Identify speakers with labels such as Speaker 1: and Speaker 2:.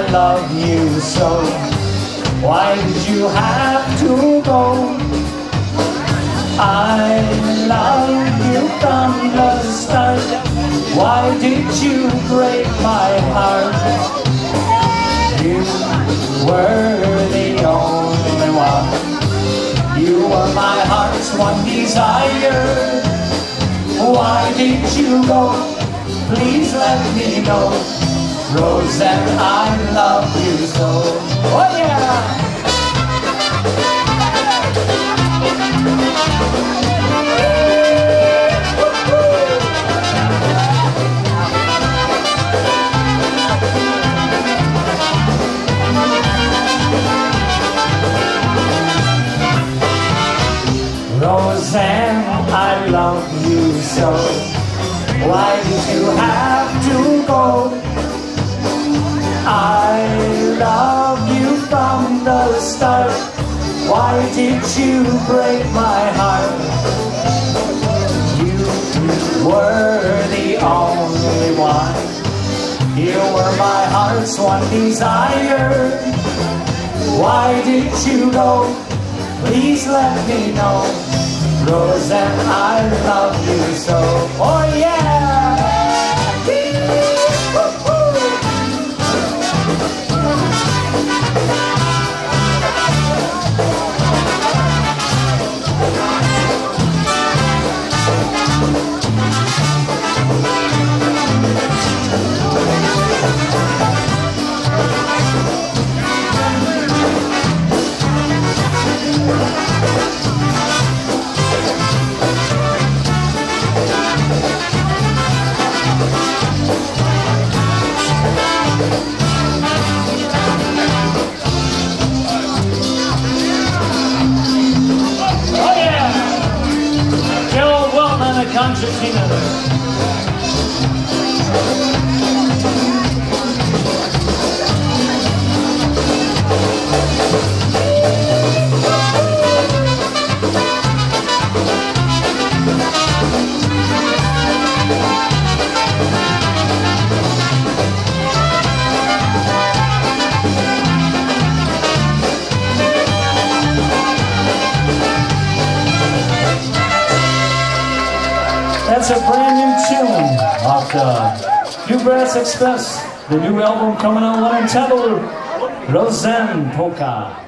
Speaker 1: I love you so. Why did you have to go? I love you from the start. Why did you break my heart? You were the only one. You were my heart's one desire. Why did you go? Please let me know. Roseanne, I love you so. Oh yeah! Roseanne, I love you so. Why did you have to go? I love you from the start. Why did you break my heart? You were the only one. You were my heart's one desire. Why did you go? Please let me know. Roseanne, I love you so. Oh yeah! Concertina. That's a brand new tune off the New Brass Express, the new album coming out on Taboo, Roseanne Polka.